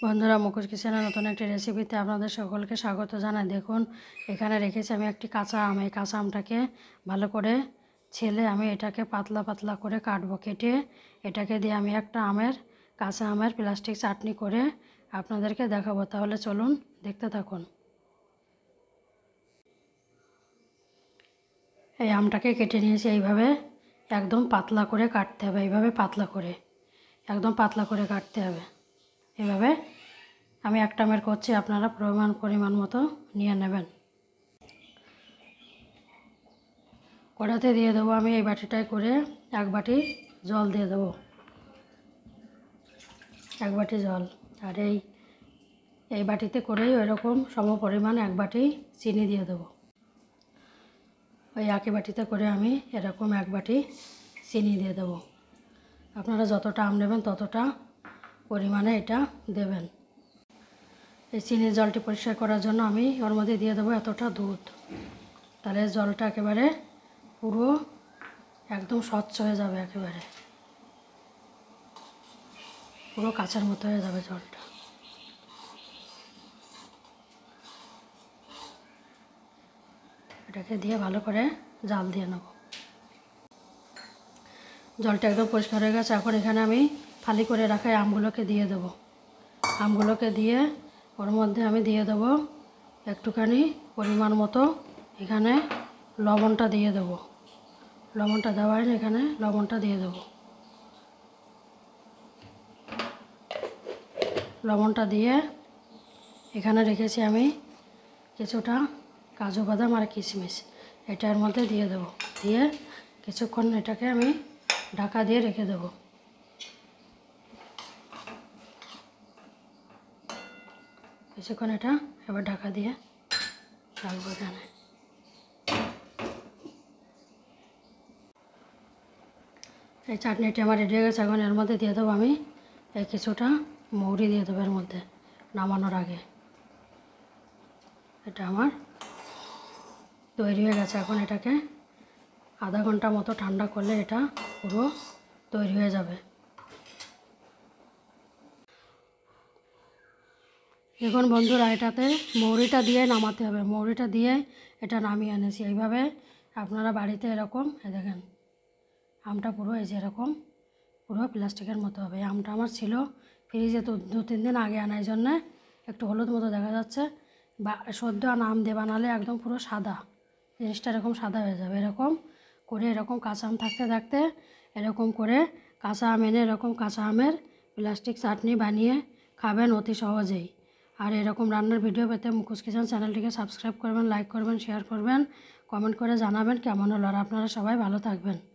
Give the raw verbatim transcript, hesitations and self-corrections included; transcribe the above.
বন্ধুরা, মুখোশ কিচেনের নতুন একটি রেসিপিতে আপনাদের সকলকে স্বাগত জানাই। দেখুন, এখানে রেখেছি আমি একটি কাঁচা আম। এই কাঁচা আমটাকে ভালো করে ছেলে আমি এটাকে পাতলা পাতলা করে কাটবো। কেটে এটাকে দিয়ে আমি একটা আমের কাঁচা আমের প্লাস্টিক চাটনি করে আপনাদেরকে দেখাবো। তাহলে চলুন দেখতে থাকুন। এই আমটাকে কেটে নিয়েছি। এইভাবে একদম পাতলা করে কাটতে হবে। এইভাবে পাতলা করে একদম পাতলা করে কাটতে হবে। এভাবে আমি একটা আমের করছি, আপনারা পরিমাণ পরিমাণ মতো নিয়ে নেবেন। কড়াতে দিয়ে দেবো আমি এই বাটিটায় করে এক বাটি জল দিয়ে দেবো, এক বাটি জল। আর এই এই বাটিতে করেই ওইরকম সম পরিমাণ এক বাটি চিনি দিয়ে দেবো। ওই একই বাটিতে করে আমি এরকম এক বাটি চিনি দিয়ে দেবো। আপনারা যতটা আম নেবেন ততটা পরিমাণে এটা দেবেন। এই চিনির জলটি পরিষ্কার করার জন্য আমি ওর মধ্যে দিয়ে দেবো এতটা দুধ। তাহলে জলটা একেবারে পুরো একদম স্বচ্ছ হয়ে যাবে, একেবারে পুরো কাঁচার মতো হয়ে যাবে জলটা। এটাকে দিয়ে ভালো করে জাল দিয়ে নেব। জলটা একদম পরিষ্কার হয়ে গেছে। এখন এখানে আমি ফালি করে রাখা আমগুলোকে দিয়ে দেবো। আমগুলোকে দিয়ে ওর মধ্যে আমি দিয়ে দেবো একটুখানি পরিমাণ মতো এখানে লবণটা দিয়ে দেবো। লবণটা দেওয়ার এখানে লবণটা দিয়ে দেবো। লবণটা দিয়ে এখানে রেখেছি আমি কিছুটা কাজু বাদাম আর কিশমিশ, এটার মধ্যে দিয়ে দেবো। দিয়ে কিছুক্ষণ এটাকে আমি ঢাকা দিয়ে রেখে দেবো। কিছুক্ষণ এটা এবার ঢাকা দিয়ে রাখবো এখানে। এই চাটনিটি আমার রেডি হয়ে গেছে। এখন এর মধ্যে দিয়ে দেবো আমি এই কিছুটা মৌরি দিয়ে দেবো এর মধ্যে নামানোর আগে। এটা আমার তৈরি হয়ে গেছে। এখন এটাকে আধা ঘন্টা মতো ঠান্ডা করলে এটা পুরো তৈরি হয়ে যাবে। দেখুন বন্ধুরা, এটাতে মৌরিটা দিয়ে নামাতে হবে। মৌরিটা দিয়ে এটা নামিয়ে এনেছি। এইভাবে আপনারা বাড়িতে এরকম দেখেন আমটা পুরো এই যে এরকম পুরো প্লাস্টিকের মতো হবে। এই আমটা আমার ছিল ফ্রিজে, তো দু তিন দিন আগে আনা, এই জন্যে একটু হলুদ মতো দেখা যাচ্ছে। বা সদ্য আম দিয়ে বানালে একদম পুরো সাদা, জিনিসটা এরকম সাদা হয়ে যাবে। এরকম করে এরকম কাঁচা আম থাকতে থাকতে এরকম করে কাঁচা আম এনে এরকম কাঁচা আমের প্লাস্টিক চাটনি বানিয়ে খাবেন অতি সহজেই। আর এরকম রান্নার ভিডিও পেতে মুখোশ কিচেন চ্যানেলটিকে সাবস্ক্রাইব করবেন, লাইক করবেন, শেয়ার করবেন, কমেন্ট করে জানাবেন কেমন হলো। আর আপনারা সবাই ভালো থাকবেন।